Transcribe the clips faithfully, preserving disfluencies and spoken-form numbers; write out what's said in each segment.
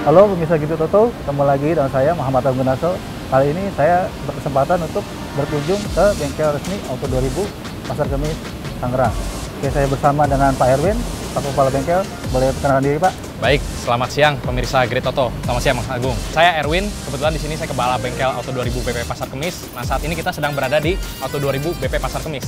Halo pemirsa Gitu Toto, ketemu lagi dengan saya Muhammad Gunaso. Kali ini saya berkesempatan untuk berkunjung ke bengkel resmi Auto dua ribu Pasar Kemis, Tangerang. Oke, saya bersama dengan Pak Erwin, Pak Kepala Bengkel. Boleh perkenalkan diri, Pak? Baik, selamat siang pemirsa Gitu Toto. Selamat siang Mas Agung. Saya Erwin, kebetulan di sini saya kepala bengkel Auto dua ribu B P Pasar Kemis. Nah, saat ini kita sedang berada di Auto dua ribu B P Pasar Kemis.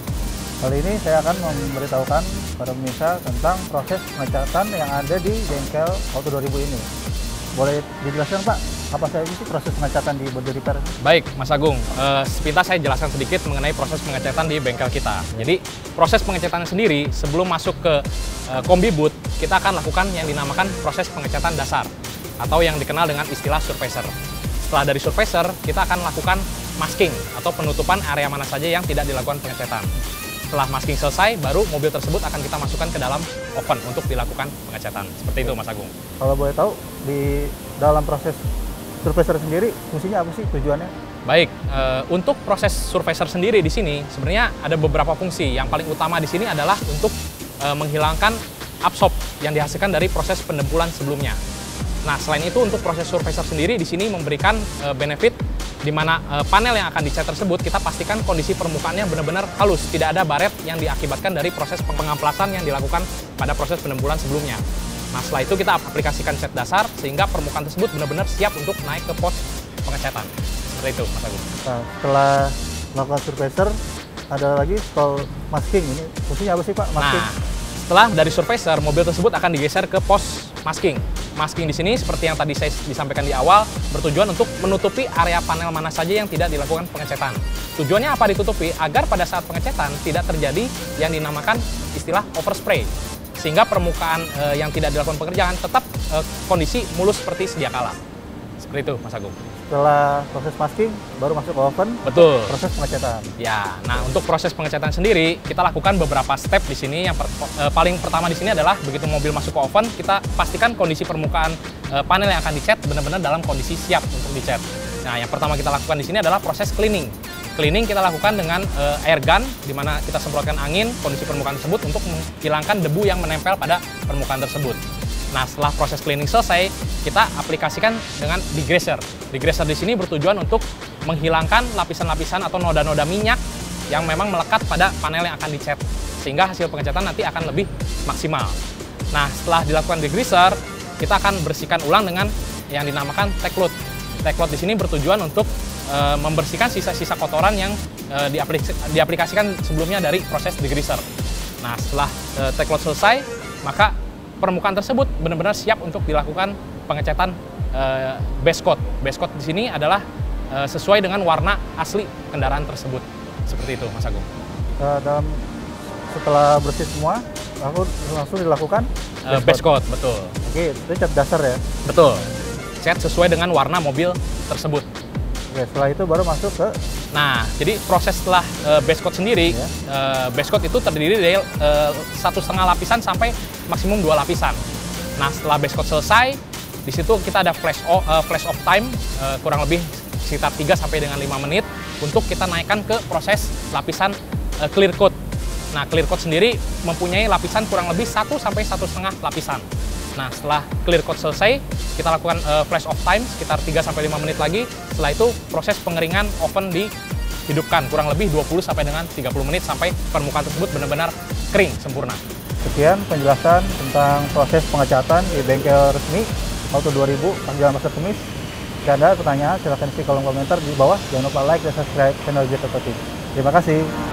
Kali ini saya akan memberitahukan pada pemirsa tentang proses pengecatan yang ada di bengkel Auto dua ribu ini. Boleh dijelaskan, Pak, apa saja sih proses pengecatan di body repair? Baik, Mas Agung. Eh, sepintas saya jelaskan sedikit mengenai proses pengecatan di bengkel kita. Jadi, proses pengecatan sendiri sebelum masuk ke eh, kombi boot, kita akan lakukan yang dinamakan proses pengecatan dasar atau yang dikenal dengan istilah surfacer. Setelah dari surfacer, kita akan lakukan masking atau penutupan area mana saja yang tidak dilakukan pengecatan. Setelah masking selesai, baru mobil tersebut akan kita masukkan ke dalam oven untuk dilakukan pengecatan. Seperti itu, Mas Agung. Kalau boleh tahu, di dalam proses surfacer sendiri, fungsinya apa sih tujuannya? Baik, e, untuk proses surfacer sendiri di sini, sebenarnya ada beberapa fungsi. Yang paling utama di sini adalah untuk e, menghilangkan absorb yang dihasilkan dari proses pendempulan sebelumnya. Nah, selain itu untuk proses surfacer sendiri di sini memberikan e, benefit di mana e, panel yang akan dicat tersebut kita pastikan kondisi permukaannya benar-benar halus, tidak ada baret yang diakibatkan dari proses pengamplasan yang dilakukan pada proses pendempulan sebelumnya. Nah, setelah itu kita aplikasikan cat dasar sehingga permukaan tersebut benar-benar siap untuk naik ke pos pengecatan. Seperti itu, Mas Agung. Nah, setelah melakukan surfacer, ada lagi stall masking. Ini fungsinya apa sih, Pak? Masking. Nah, setelah dari surfacer, mobil tersebut akan digeser ke pos masking. Masking di sini seperti yang tadi saya disampaikan di awal, bertujuan untuk menutupi area panel mana saja yang tidak dilakukan pengecatan. Tujuannya apa ditutupi? Agar pada saat pengecatan tidak terjadi yang dinamakan istilah overspray, sehingga permukaan e, yang tidak dilakukan pekerjaan tetap e, kondisi mulus seperti sedia kala. Seperti itu, Mas Agung. Setelah proses masking, baru masuk ke oven. Betul. Proses pengecatan. Ya, nah untuk proses pengecatan sendiri, kita lakukan beberapa step di sini. Yang per, e, paling pertama di sini adalah begitu mobil masuk ke oven, kita pastikan kondisi permukaan e, panel yang akan dicat benar-benar dalam kondisi siap untuk dicat. Nah, yang pertama kita lakukan di sini adalah proses cleaning. Cleaning kita lakukan dengan e, air gun, di mana kita semprotkan angin kondisi permukaan tersebut untuk menghilangkan debu yang menempel pada permukaan tersebut. Nah, setelah proses cleaning selesai, kita aplikasikan dengan degreaser. Degreaser di sini bertujuan untuk menghilangkan lapisan-lapisan atau noda-noda minyak yang memang melekat pada panel yang akan dicat, sehingga hasil pengecatan nanti akan lebih maksimal. Nah, setelah dilakukan degreaser, kita akan bersihkan ulang dengan yang dinamakan tack load. Tack load di sini bertujuan untuk e, membersihkan sisa-sisa kotoran yang e, diaplik diaplikasikan sebelumnya dari proses degreaser. Nah, setelah e, tack load selesai, maka permukaan tersebut benar-benar siap untuk dilakukan pengecatan e, base coat. Base coat di sini adalah e, sesuai dengan warna asli kendaraan tersebut. Seperti itu, Mas Agung. Uh, dalam setelah bersih semua, lalu langsung dilakukan E, base coat, betul. Oke, itu cat dasar ya? Betul. Cat sesuai dengan warna mobil tersebut. Oke, setelah itu baru masuk ke... Nah, jadi proses setelah e, base coat sendiri, Ya. e, base coat itu terdiri dari e, satu setengah lapisan sampai maksimum dua lapisan. Nah, setelah base coat selesai, di situ kita ada flash off, e, flash off time e, kurang lebih sekitar tiga sampai dengan lima menit untuk kita naikkan ke proses lapisan e, clear coat. Nah, clear coat sendiri mempunyai lapisan kurang lebih satu sampai satu setengah lapisan. Nah, setelah clear coat selesai, kita lakukan uh, flash off time sekitar tiga sampai lima menit lagi. Setelah itu proses pengeringan oven dihidupkan kurang lebih dua puluh sampai dengan tiga puluh menit sampai permukaan tersebut benar-benar kering sempurna. Sekian penjelasan tentang proses pengecatan di bengkel resmi Auto dua ribu Jalan Pasar Kemis. Jika ada pertanyaan, silahkan isi kolom komentar di bawah. Jangan lupa like dan subscribe channel Gitu Toto T V. Terima kasih.